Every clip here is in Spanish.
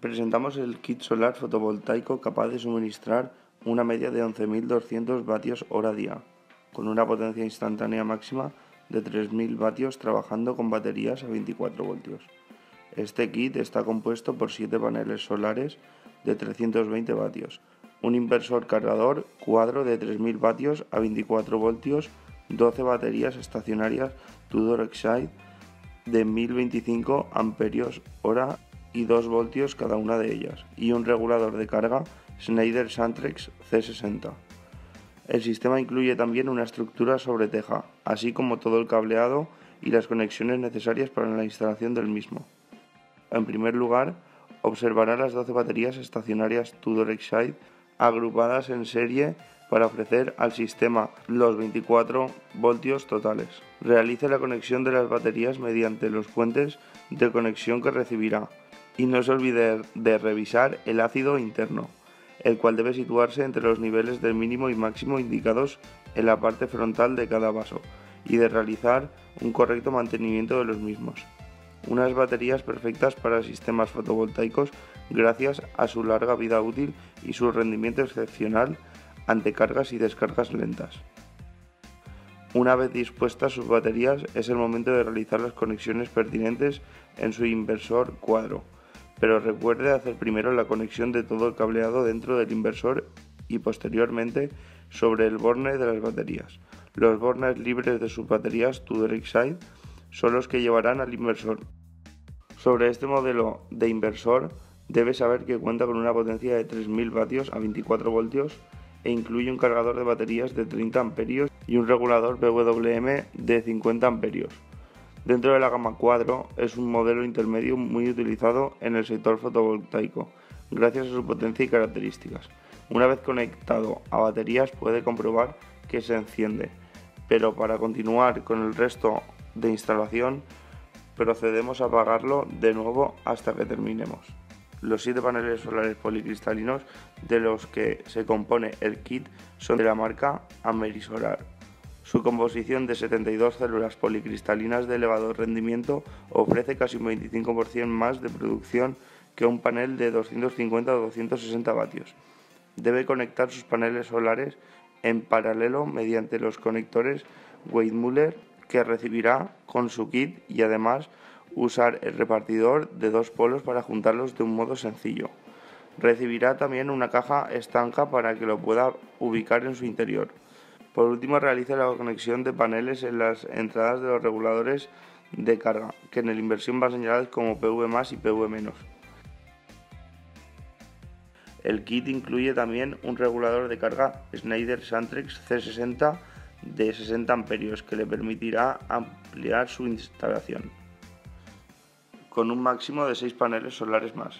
Presentamos el kit solar fotovoltaico capaz de suministrar una media de 11.200 vatios hora día, con una potencia instantánea máxima de 3.000 vatios trabajando con baterías a 24 voltios. Este kit está compuesto por 7 paneles solares de 320 vatios, un inversor cargador cuadro de 3.000 vatios a 24 voltios, 12 baterías estacionarias Tudor Excite de 1.025 amperios hora y 2 voltios cada una de ellas, y un regulador de carga Schneider Xantrex C60. El sistema incluye también una estructura sobre teja, así como todo el cableado y las conexiones necesarias para la instalación del mismo. En primer lugar, observará las 12 baterías estacionarias Tudor Excite agrupadas en serie para ofrecer al sistema los 24 voltios totales. Realice la conexión de las baterías mediante los puentes de conexión que recibirá y no se olvide de revisar el ácido interno, el cual debe situarse entre los niveles del mínimo y máximo indicados en la parte frontal de cada vaso y de realizar un correcto mantenimiento de los mismos. Unas baterías perfectas para sistemas fotovoltaicos gracias a su larga vida útil y su rendimiento excepcional ante cargas y descargas lentas. Una vez dispuestas sus baterías, es el momento de realizar las conexiones pertinentes en su inversor cuadro, pero recuerde hacer primero la conexión de todo el cableado dentro del inversor y posteriormente sobre el borne de las baterías. Los bornes libres de sus baterías Tudor Excite son los que llevarán al inversor. Sobre este modelo de inversor, debe saber que cuenta con una potencia de 3.000 vatios a 24 voltios e incluye un cargador de baterías de 30 amperios y un regulador PWM de 50 amperios. Dentro de la gama Quadro es un modelo intermedio muy utilizado en el sector fotovoltaico, gracias a su potencia y características. Una vez conectado a baterías puede comprobar que se enciende, pero para continuar con el resto de instalación procedemos a apagarlo de nuevo hasta que terminemos. Los 7 paneles solares policristalinos de los que se compone el kit son de la marca Amerisolar. Su composición de 72 células policristalinas de elevado rendimiento ofrece casi un 25% más de producción que un panel de 250 o 260 vatios. Debe conectar sus paneles solares en paralelo mediante los conectores Weissmuller que recibirá con su kit y además usar el repartidor de 2 polos para juntarlos de un modo sencillo. Recibirá también una caja estanca para que lo pueda ubicar en su interior. Por último, realice la conexión de paneles en las entradas de los reguladores de carga, que en la inversión van señalados como PV+ y PV-. El kit incluye también un regulador de carga Schneider Xantrex C60 de 60 amperios que le permitirá ampliar su instalación, con un máximo de 6 paneles solares más.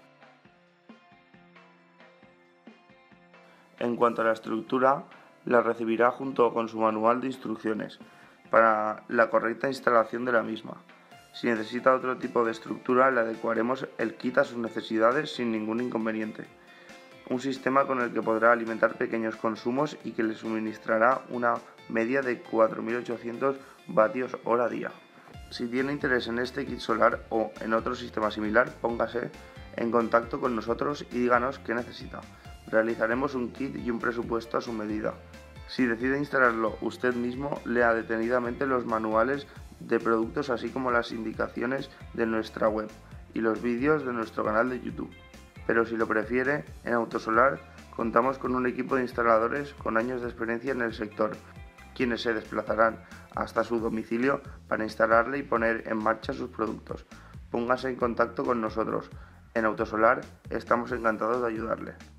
En cuanto a la estructura, la recibirá junto con su manual de instrucciones para la correcta instalación de la misma. Si necesita otro tipo de estructura, le adecuaremos el kit a sus necesidades sin ningún inconveniente. Un sistema con el que podrá alimentar pequeños consumos y que le suministrará una media de 4.800 vatios hora día. Si tiene interés en este kit solar o en otro sistema similar, póngase en contacto con nosotros y díganos qué necesita. Realizaremos un kit y un presupuesto a su medida. Si decide instalarlo usted mismo, lea detenidamente los manuales de productos así como las indicaciones de nuestra web y los vídeos de nuestro canal de YouTube. Pero si lo prefiere, en Autosolar contamos con un equipo de instaladores con años de experiencia en el sector, quienes se desplazarán hasta su domicilio para instalarle y poner en marcha sus productos. Póngase en contacto con nosotros. En Autosolar estamos encantados de ayudarle.